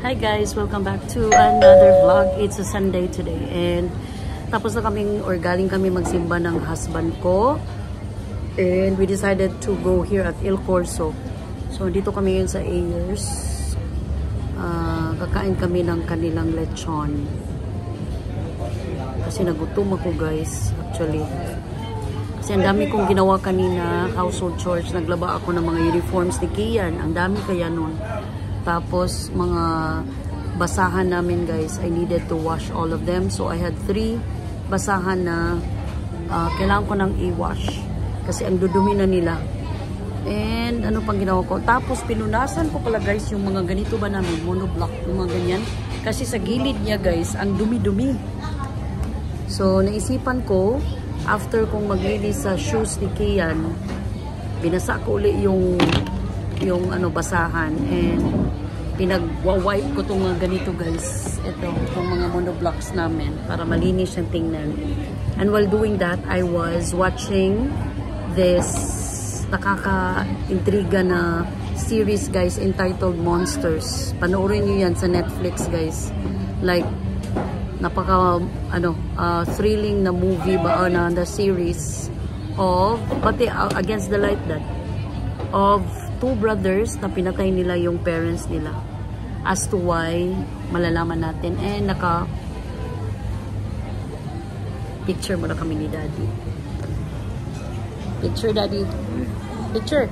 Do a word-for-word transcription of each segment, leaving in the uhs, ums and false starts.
Hi guys, welcome back to another vlog. It's a Sunday today and tapos na kaming or galing kami magsimba ng husband ko and we decided to go here at Il Corso. So dito kami yun sa Ayers. Uh, kakain kami ng kanilang lechon. Kasi nagutom ako guys, actually. Kasi ang dami kong ginawa kanina, household chores. Naglaba ako ng mga uniforms ni Kian. Ang dami kaya nun. Tapos, mga basahan namin guys, I needed to wash all of them. So, I had three basahan na uh, kailangan ko nang i-wash. Kasi ang dudumi na nila. And, ano pang ginawa ko? Tapos, pinunasan ko pala guys yung mga ganito ba namin, monoblock, yung mga ganyan. Kasi sa gilid niya guys, ang dumi-dumi. So, naisipan ko, after kong maglinis sa shoes ni Kian, binasa ko ulit yung yung ano basahan and pinag-wipe ko itong mga ganito guys, ito, itong mga monoblocks namin para malinis siyang tingnan. And while doing that, I was watching this nakaka-intriga na series guys entitled Monsters. Panoorin nyo yan sa Netflix guys. Like napaka ano uh, thrilling na movie ba o na the series of pati uh, Against the Light that of two brothers na pinatay nila yung parents nila. As to why, malalaman natin. And naka picture mo na kami ni Daddy. Picture Daddy. Picture.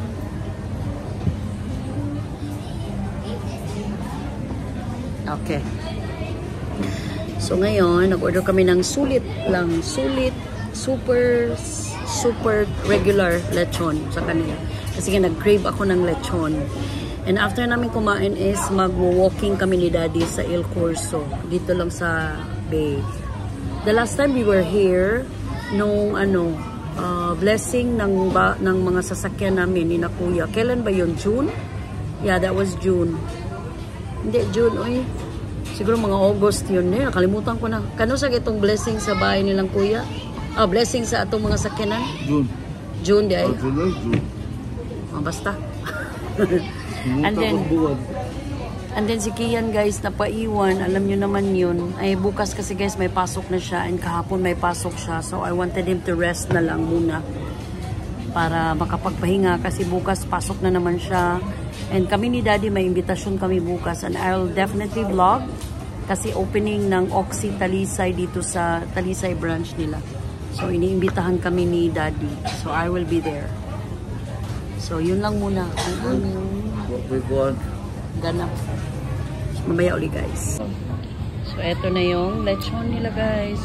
Okay. So ngayon, nag-order kami ng sulit lang. Sulit, super, super regular lechon sa kanila. Kasi nga nag-crave ako ng lechon. And after namin kumain is mag-walking kami ni Daddy sa Il Corso. Dito lang sa Bay. The last time we were here, nung ano, uh, blessing ng, ba, ng mga sasakyan namin ni na Kuya. Kailan ba yun? June? Yeah, that was June. Hindi, June. Uy. Siguro mga August yun eh. Nakalimutan ko na. Kano sa itong blessing sa bahay nilang Kuya? Ah, blessing sa atong mga sakyanan? June. June di ay? Oh, June, June. Oh, basta. And then, and then si Kian guys, napaiwan. Alam nyo naman yun. Ay, bukas kasi guys, may pasok na siya. And kahapon may pasok siya. So, I wanted him to rest na lang muna. Para makapagpahinga. Kasi bukas pasok na naman siya. And kami ni Daddy, may imbitasyon kami bukas. And I'll definitely vlog. Kasi opening ng Oxy Talisay dito sa Talisay branch nila. So, iniimbitahan kami ni Daddy. So, I will be there. So, yun lang muna. Ganap. Mamaya ulit guys. So, eto na yung lechon nila guys.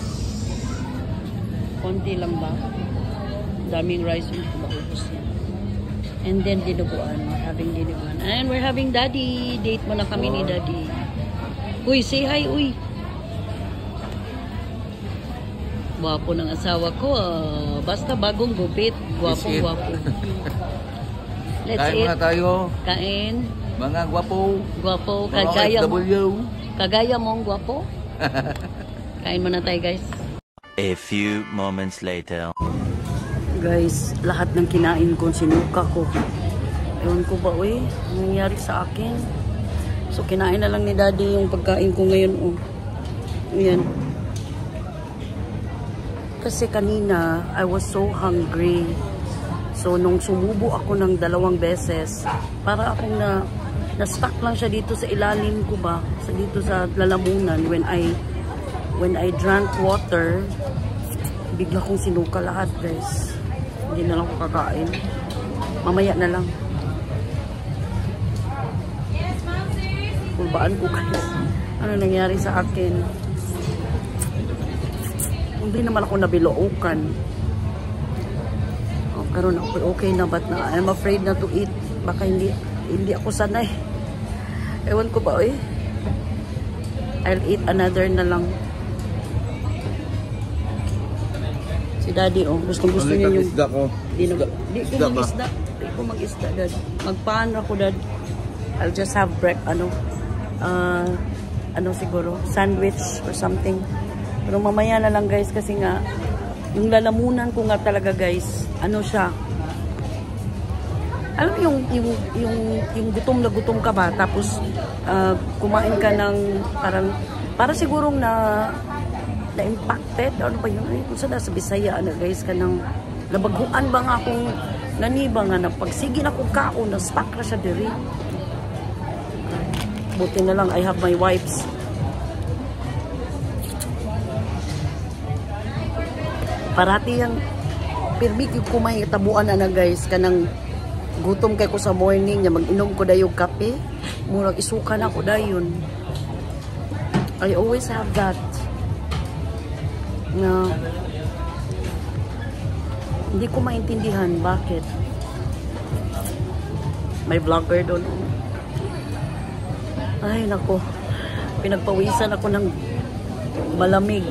Konti lang ba? Daming rice yung maubos niya. And then, dinuguan. We're having dinuguan. And we're having Daddy. Date mo na kami ni Daddy. Uy, say hi, uy. Gwapo ng asawa ko. Uh, basta bagong gupit. Gwapo, gwapo. Let's Kain eat. muna tayo. Kain. Mga gwapo. Gwapo. Kagaya mo. Kagaya mong gwapo. Kain muna tayo guys. A few moments later. Guys, lahat ng kinain ko, sinuka ko. Ewan ko ba, uy, nangyari sa akin. So, kinain na lang ni Daddy yung pagkain ko ngayon, oh. Ayan. Kasi kanina, I was so hungry. So, nung sumubo ako ng dalawang beses, para akong na, na-stuck lang siya dito sa ilalim ko ba, sa dito sa lalamunan, when I, when I drank water, bigla kong sinuka lahat, guys. Hindi na lang ako kakain. Mamaya na lang. Kulbaan ko guys. Ano nangyari sa akin? Hindi naman ako nabilookan. Oh, karon ako okay na ba't na? I'm afraid na to eat. Baka hindi hindi ako sanay. Ewan ko ba eh. I'll eat another na lang. Si Daddy, oh, gustong-gusto niya yung... Isda ko. Di, na, di ko mag-isda. Di ko mag-isda, Dad. Magpaan ako, Dad. I'll just have break, ano, uh, ano siguro, sandwich or something. Pero mamaya na lang, guys, kasi nga, yung lalamunan ko nga talaga, guys, ano siya, alam mo yung, yung, yung, yung gutom na gutom ka ba, tapos uh, kumain ka ng parang, para sigurong na na-impacted, ano ba yun? Ay, kung saan sa Bisaya, ano guys, ka ng nabaghuan ba nga akong naniba nga na pagsige na kong kaon, na-stuck na siya diri. Buti na lang, I have my wipes. Parati yung pirmi yung kumay tabuan na na guys, kanang gutom kay ko sa morning, niya mag-inom ko dayo kape, murag isuka na ko dayon. I always have that. Na hindi ko maintindihan bakit. May vlogger doon. Ay nako, pinagpawisan ako ng malamig.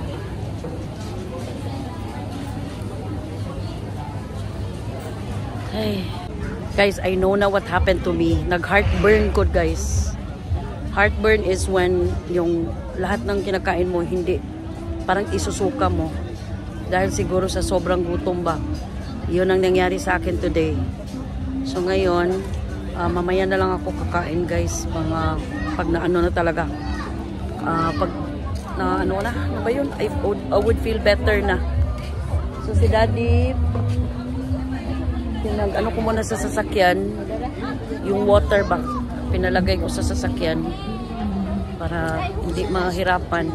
Ay. Guys, I know na what happened to me. Nag-heartburn ko, guys. Heartburn is when yung lahat ng kinakain mo hindi, parang isusuka mo. Dahil siguro sa sobrang gutom ba. Yun ang nangyari sa akin today. So ngayon, uh, mamaya na lang ako kakain, guys. Mga, pag na ano na talaga. Uh, pag na ano na, ano ba yun? I would, I would feel better na. So si Daddy, pinag ano ko muna sa sasakyan, yung water bag pinalagay ko sa sasakyan para hindi mahirapan.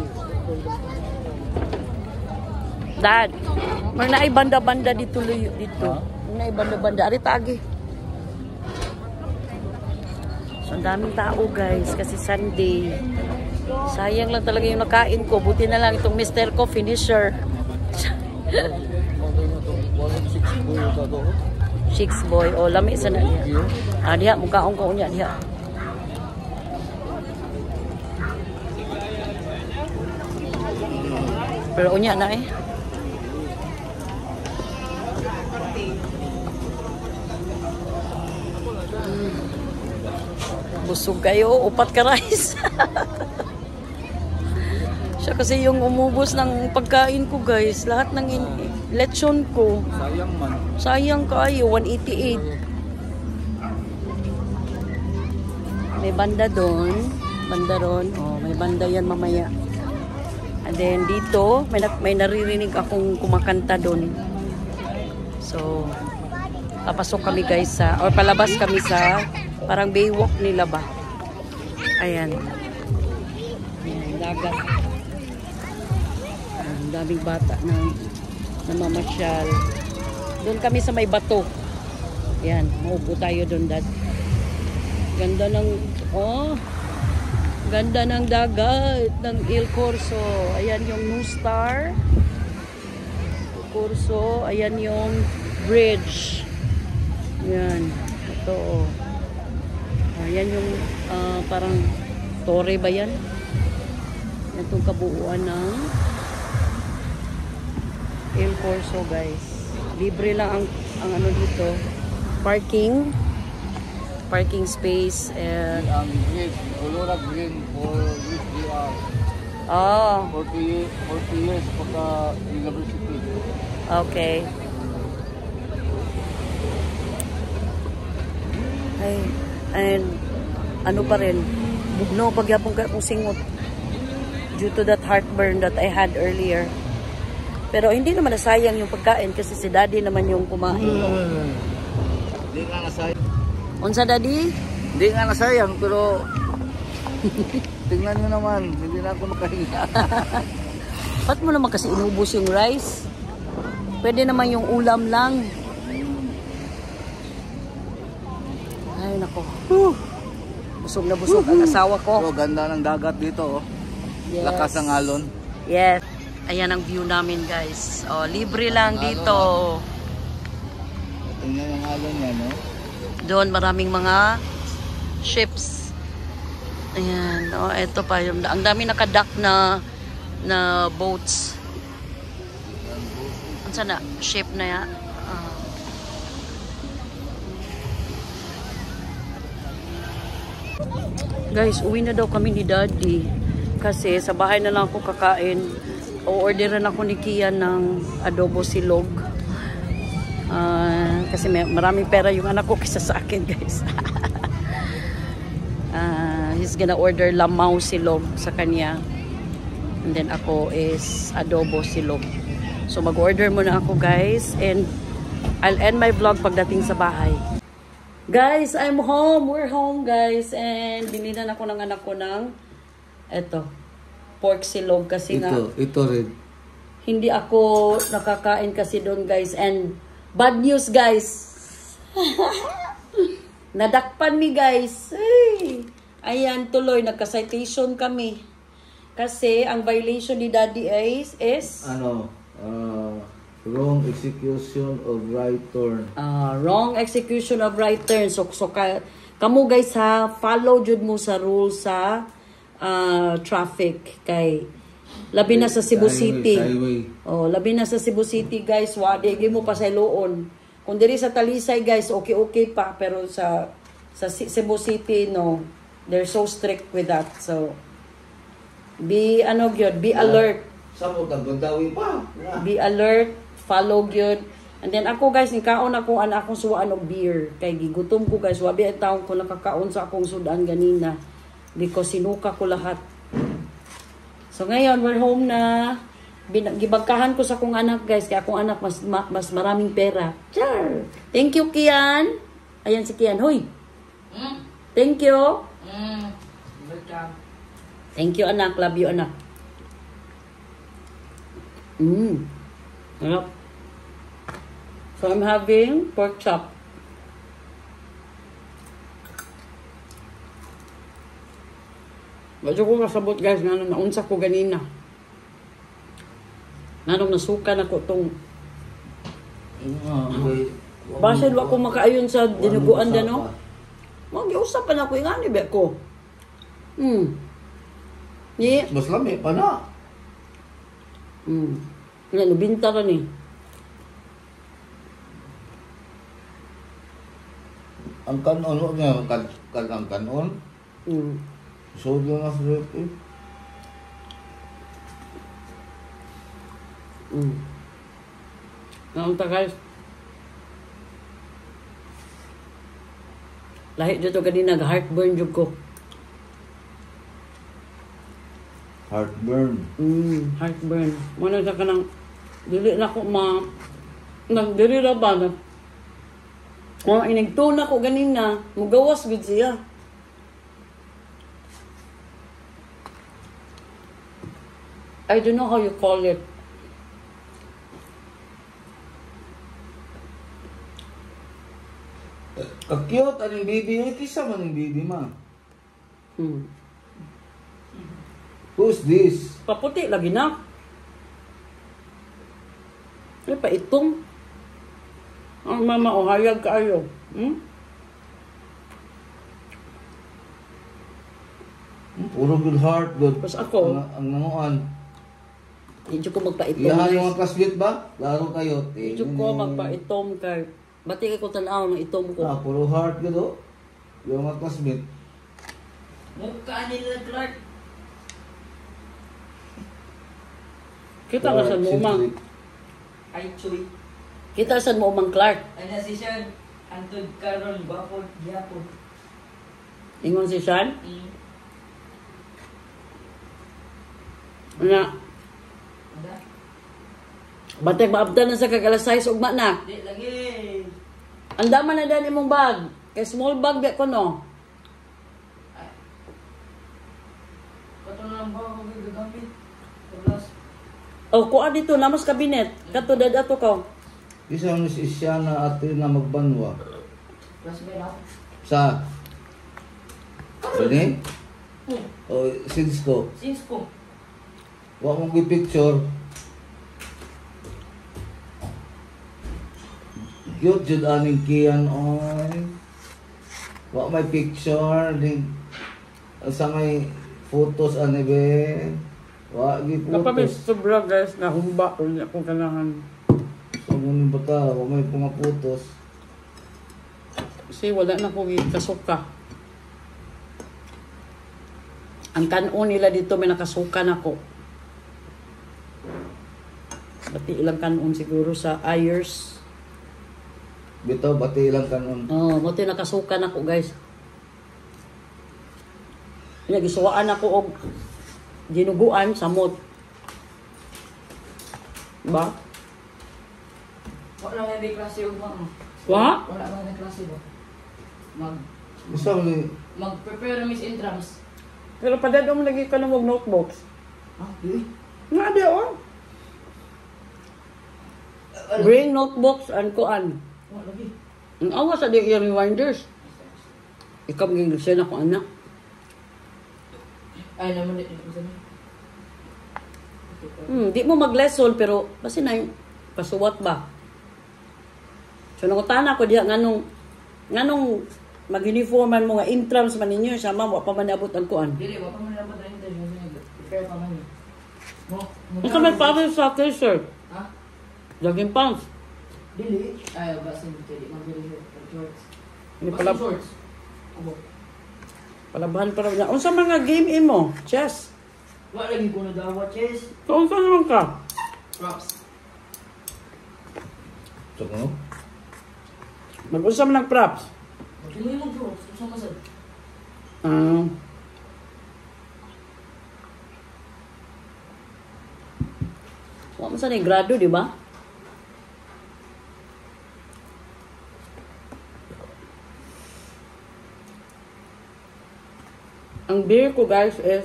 Dad, may naay banda-banda dito dito. May naay banda-banda ari tagi. So ang daming tao guys kasi Sunday. Sayang lang talaga yung nakain ko. Buti na lang itong mister ko finisher. Chicks boy o lami sa na niya. Ah diha mukaon ko unya diha. Pero unya na eh. Hmm. Busog kayo, upat ka rice. Siya kasi yung umubos ng pagkain ko guys, lahat ng lechon ko. Sayang man. Sayang kayo, one eighty-eight. May banda doon. Banda ron. Oh, may banda yan mamaya. And then dito, may, may naririnig akong kumakanta doon. So, papasok kami guys sa, or palabas kami sa, parang baywalk nila ba. Ayan. Ayan, dagat. Ang daming bata na namamasyal. Doon kami sa may bato. Yan, maupo tayo doon, Dad. Ganda ng, oh, ganda ng dagat, ng Il Corso. Ayan yung New Star. Il Corso. Ayan yung bridge. Yan. Ito, oh. Ayan yung, uh, parang, torre ba yan? Yan itong kabuuan ng Il Corso guys. Libre lang ang, ang ano dito. Parking. Parking space and Ang green, Aurora Green for which we are oh, forty, forty years pagka university. okay. Ay, and ano pa rin, bugno pagyapong ka kung singot due to that heartburn that I had earlier. Pero hindi naman nasayang yung pagkain kasi si Daddy naman yung kumain. Hindi nga nasayang. Unsa Daddy? Hindi nga nasayang pero tingnan nyo naman, hindi na ako makahinga. Ba't mo naman kasi inubos yung rice? Pwede naman yung ulam lang. Ay nako. Whew. Busog na busog ang asawa ko. So ganda ng dagat dito oh. Yes. Lakas ng alon. Yes. Ayan ang view namin guys. Oh, libre lang dito. Tingnan yung alon yan no. Doon maraming mga ships. Ayan. Oh, ito pa yung ang dami nakadock na na boats. Ano sana ship na ya? Uh, guys, uwi na daw kami ni Daddy kasi sa bahay na lang ako kakain. O-orderan ako ni Kian ng adobo silog. Uh, kasi may, maraming pera yung anak ko kaysa sa akin guys. uh, he's gonna order lamaw silog sa kanya. And then ako is adobo silog. So mag-order muna ako guys. And I'll end my vlog pagdating sa bahay. Guys, I'm home. We're home guys. And binilan ako ng anak ko ng eto, pork silog kasi Ito, nga ito rin. hindi ako nakakain kasi doon guys. And bad news guys. Nadakpan mi guys. Ay. Ayan, tuloy. Nagka-citation kami. Kasi ang violation ni Daddy Ace is Ano? Uh, wrong execution of right turn. uh, wrong execution of right turn. So, so ka, kamo guys ha, follow jud mo sa rules sa uh, traffic. Kay labi na sa Cebu Highway, City. highway. Oh, labi na sa Cebu City guys, wa di mo pa sa Iloon. Kung diri sa Talisay guys, okay okay pa, pero sa sa Cebu City no, they're so strict with that. So be ano gyud, be alert. Sa mo tagdawi pa. Be alert, follow gyud. And then ako guys, ni kaon ako ana akong suwaan og beer. Kay gigutom ko guys, wabi ang taon ko nakakaon sa akong sudan ganina. Because sinuka ko lahat. So ngayon, we're home na. Gibagkahan ko sa akong anak guys. Kaya akong anak mas ma, mas maraming pera. Char! Thank you, Kian. Ayan si Kian. Hoy! Mm. Thank you. Mm. Welcome. Thank you, anak. Love you, anak. Mmm. Sarap. So I'm having pork chop. Medyo ko kasabot guys, nga nung naunsa ko ganina. Nga nung nasuka na ko itong basin wa ko makaayon sa dinuguan da no? Mag-iusap pa na ko, nga ni ko. Hmm. Ni? Mas lami pa na. Hmm. Nga, nubinta ka ni. Ang kanon, ano nga, kan, kan, ang kanon. Hmm. So, doon na sa rep eh. Hmm. Naunta guys. Lahit dito kanina, nag-heartburn jud ko. Heartburn. Hmm, heartburn. Muna sa kanang, dili na ko ma, nagdiri ra ba na, kung inigtuna ko ganina, mugawas gud siya. I don't know how you call it. Ka-cute, anong baby? Ay, kisa man yung baby, ma. Hmm. Who's this? Paputi lagi na. Ay, pa itong. Ang mama, o hayag kaayo. Hmm? Puro good heart, good. Tapos ako, Ang, ang nanguan. hindi ko magpa-itom. Iyahan yung guys. mga classmate ba? Laro kayo. Hindi ko magpa-itom kay. Bati ko tanaw ng itom ko. Ah, puro heart good, oh. Yung mga classmate. Mukha nila Clark. Kita ka sa mo umang. Ay, Chuy. Kita sa mo umang Clark. Ano si Sean? Antod karon bapod, yapon. Ingon si Sean. Mm. Ano? Ada? Batek maabdan na sa kagalasay sa ugma na. Di lagi. Andaman na dan imong bag. Kay small bag ba ko no? Kato na lang ba ako gagamit? Tulas. O kuha dito namas kabinet. Kato dad ato ka. Isa mo si siya na ate na magbanwa. Plus ba na? Sa? Sini? Hmm. O, since ko. Since ko. Huwag mong i-picture. Cute jud aning Kian oy. Wa may picture din sa may photos ani be. Wa gi Kapamit photos. sobra guys na humba ko niya kung kailangan. So ngun bata wa may mga photos. Kasi wala na ko kasuka. Ang kanon nila dito may nakasuka na ko. Bati ilang kanon siguro sa Ayers. Bitaw bati ilang kanon. Oh, buti nakasuka na ko guys. Kaya gisuwaan ako og dinuguan samot. Ba? Wala nga may klase yung mga. Wa? Wala nga may klase ba? Mag, Gusto mo ni... mag-prepare Miss Intrams. Pero padad mo lagi ka ng notebooks. Ah, di. Nga di oh. Bring notebooks and kuan. Wala lagi. Ang awa sa di yung reminders. Ikaw maging siya na ko anak. Ay, naman dito. Hmm, di mo mag-lesson pero basta na yung pasuwat ba? So nangutana ko diya nganong nganong mag-uniforman mo nga intrams man ninyo sa mama pa man abot ang kuan. Dili, wala pa man naman tayo interview. Prepare pa man yun. Mo, Ang kamay pa sa t-shirt. Ha? Jogging pants. Dili. Ay, basin dili. Mabili shorts. Ni Basin pala shorts. Abo. palabahan para na. Unsa mga game imo? Chess. Wala lagi ko na dawa, chess. So, unsa naman ka? Props. So, no? Mag-unsa man ng props. Pili mo props. Gusto mo sad. Ah. Wa mo sa ni grado, di ba? Ang beer ko guys is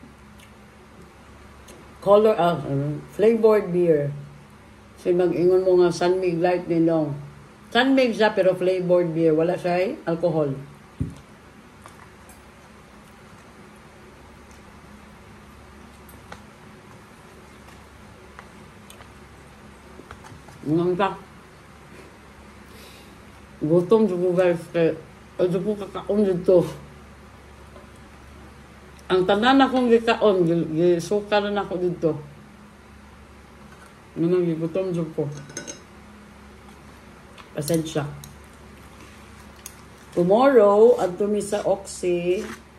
color ah, uh, flavored beer. So mag-ingon mo nga Sunmig Light din daw. Sunmig siya pero flavored beer, wala siya alcohol. Ngang ka. Gutom dito guys kay ano po kakaon dito. Ang tanan akong gikaon, gisuka na ako dito. Nang gigutom dito ko. Pasensya. Tomorrow, adto mi sa Oxy,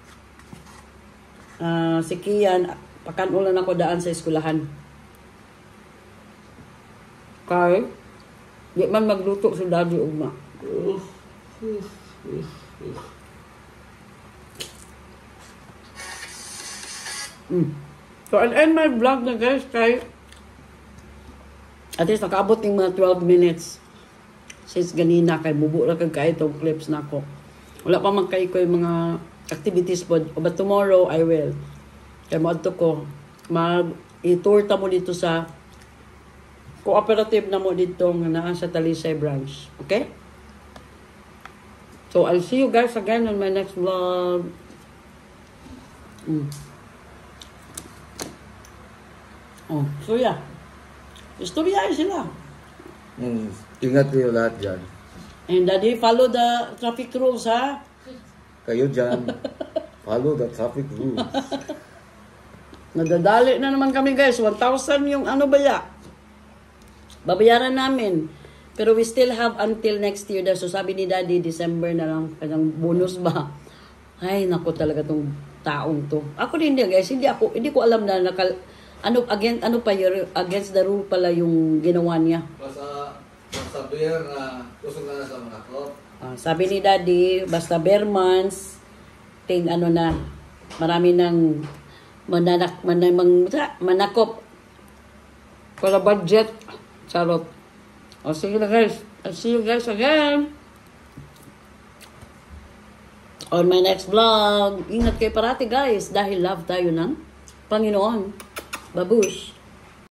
uh, si Kian, pakanulan ako daan sa eskwelahan. Kay, di man magluto sa daddy ugma. Mm. So, I'll end my vlog na guys kay at least nakaabot ng mga twelve minutes since ganina kay bubo na kag kay itong clips na ako. Wala pa man kay ko yung mga activities po. But tomorrow, I will. Kaya maadto ko, mag-i-tour ta mo dito sa cooperative na mo dito nga naa sa Talisay branch. Okay? So, I'll see you guys again on my next vlog. Mm. Oh, so yeah. Istorya sila. Mm, ingat kayo lahat dyan. And daddy, follow the traffic rules, ha? Kayo dyan. Follow the traffic rules. Nadadali na naman kami, guys. one thousand yung ano ba ya? Babayaran namin. Pero we still have until next year. So sabi ni daddy, December na lang. Kanyang bonus ba? Ay, naku talaga tong taong to. Ako din din, guys. Hindi ako, hindi ko alam na nakal... Ano against ano pa yung against the rule pala yung ginawa niya. Basta basta beer na kusog na sa mga klop. Uh, sabi ni daddy, basta bare months, ting ano na, marami nang mananak, manamang, manakop para budget. Charot. O sige na guys. I'll see you guys again on my next vlog. Ingat kayo parati guys dahil love tayo ng Panginoon. Babush.